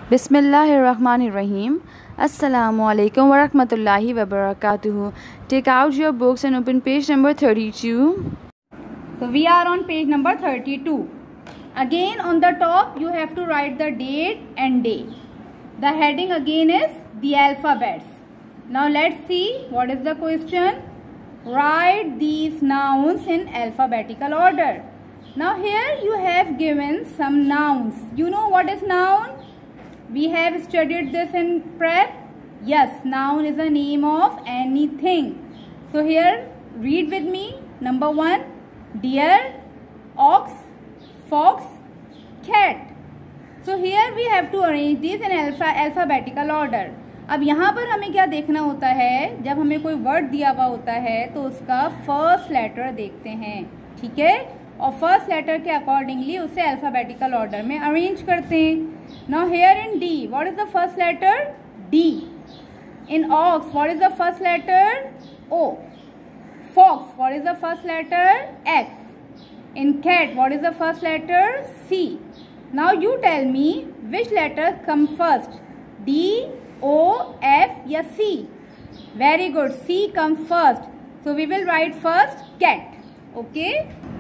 Bismillahirrahmanirrahim. Assalamu alaikum wa rahmatullahi wa barakatuhu. Take out your books and open page number 32. So we are on page number 32. Again on the top you have to write the date and day. The heading again is the alphabets. Now let's see what is the question. Write these nouns in alphabetical order. Now here you have given some nouns. You know what is noun? We have studied this in prep. Yes, noun is a name of anything. So here read with me. Number 1, deer, ox, fox, cat. So here we have to arrange these in alphabetical order. अब यहाँ पर हमें क्या देखना होता है, जब हमें कोई वर्ड दिया हुआ होता है तो उसका फर्स्ट लेटर देखते हैं, ठीक है, और फर्स्ट लेटर के अकॉर्डिंगली उसे अल्फाबेटिकल ऑर्डर में अरेंज करते हैं. Now here in D what is the first letter? D. In ox what is the first letter? O. Fox what is the first letter? F. In cat what is the first letter? C. Now you tell me which letter come first, D, O, F या C? Very good, C come first. So we will right first cat. Okay.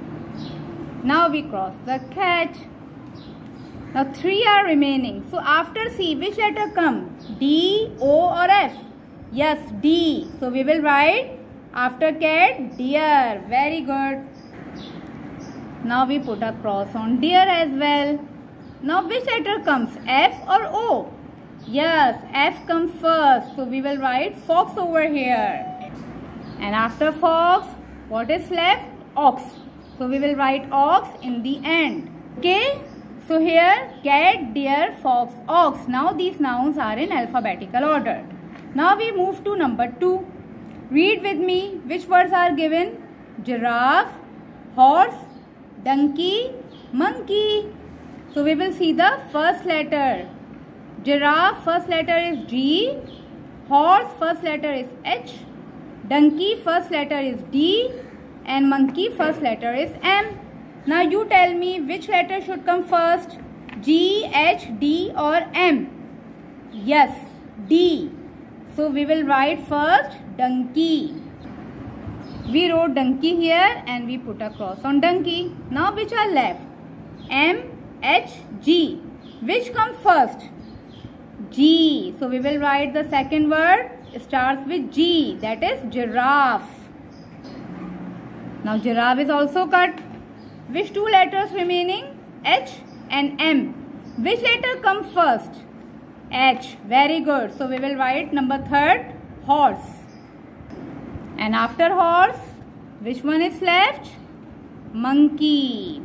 Now we cross the cat. Now 3 are remaining. So after C, which letter come? D, O or F? Yes, D. So we will write after cat, deer. Very good. Now we put a cross on deer as well. Now which letter comes? F or O? Yes, F comes first. So we will write fox over here. And after fox, what is left? Ox. So we will write ox in the end. Okay. So here cat, deer, fox, ox. Now these nouns are in alphabetical order. Now we move to number 2. Read with me which words are given. Giraffe, horse, donkey, monkey. So we will see the first letter. Giraffe first letter is G. Horse first letter is H. Donkey first letter is D. And monkey first letter is M. Now you tell me which letter should come first, G, H, D or M? Yes, D. So we will write first donkey. We wrote donkey here and we put a cross on donkey. Now which are left? M, H, G. Which comes first? G. So we will write the second word, starts with G, that is giraffe. Now giraffe is also cut. Which two letters remaining? H and M. Which letter comes first? H. Very good. So we will write number 3, horse. And after horse, which one is left? Monkey.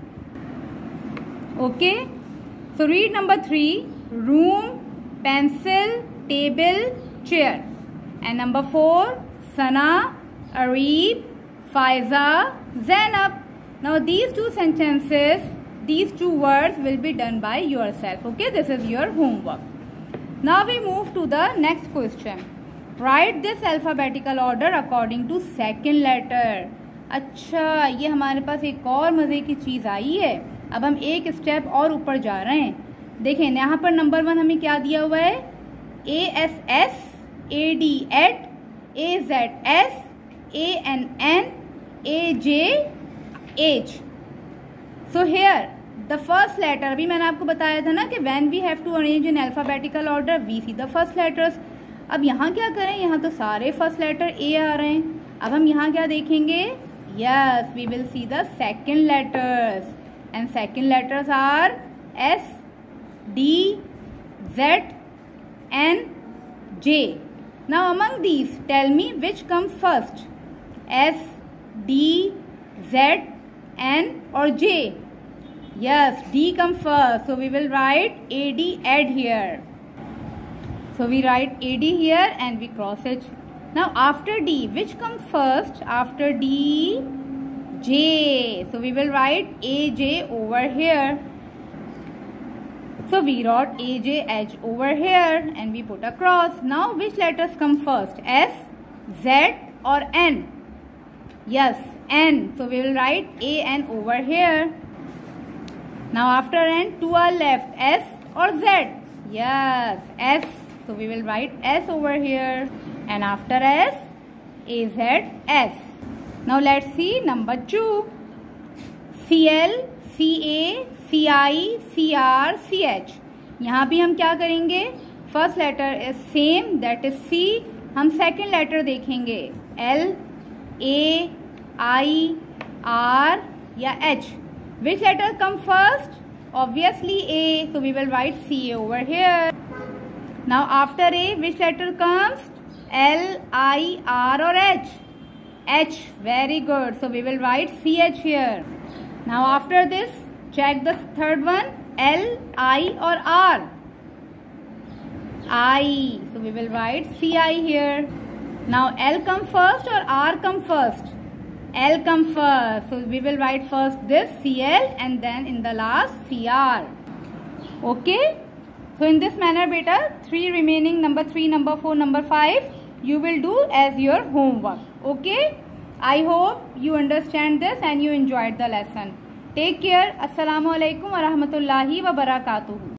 Okay. So read number 3, room, pencil, table, chair. And number 4, Sana, Arif, Faiza, Zainab. Now these two sentences, these two words will be done by yourself. Okay, this is your homework. Now we move to the next question. Write this alphabetical order according to second letter. अच्छा, ये हमारे पास एक और मज़े की चीज़ आई है. अब हम एक स्टेप और ऊपर जा रहे हैं. देखें यहाँ पर नंबर 1 हमें क्या दिया हुआ है? ASS, AD, AZS, ANN, AJ, H. So here the first letter, अभी मैंने आपको बताया था ना कि when we have to arrange in alphabetical order we see the first letters. अब यहाँ क्या करें? यहाँ तो सारे first letter A आ रहे हैं. अब हम यहाँ क्या देखेंगे? Yes, we will see the second letters and second letters are S, D, Z, N, J. Now among these tell me which comes first, S, D, Z, N or J? Yes, D comes first. So we will write AD, add here. So we write AD here and we cross it. Now after D, which comes first? After D, J. So we will write AJ over here. So we wrote AJH over here and we put a cross. Now which letters come first? S, Z or N? Yes, N. So we will write AN over here. Now after N, two are left, S or Z? Yes, S. So we will write S over here, and after S, AZ, S. Now let's see number 2. CL, CA, CI, CR, CH. यहाँ भी हम क्या करेंगे? First letter is same, that is C. हम second letter देखेंगे, L, A, I, R या H. Which letter come first? Obviously A. So we will write CA over here. Now after A, which letter comes? L, I, R or H? H. Very good. So we will write CH here. Now after this, check the third one. L, I or R? I. So we will write CI here. Now L come first or R come first? L come first. So we will write first this CL and then in the last CR. Okay. So in this manner beta, 3 remaining, number 3, number 4, number 5, you will do as your homework. Okay. I hope you understand this and you enjoyed the lesson. Take care. Assalamu alaikum wa rahmatullahi wa barakatuhu.